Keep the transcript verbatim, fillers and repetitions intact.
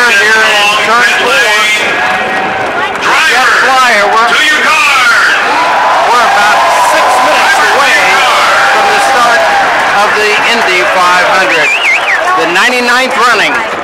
flyover here in turn four. Jet flyover. We're about six minutes away from the start of the Indy five hundred. The ninety-ninth running.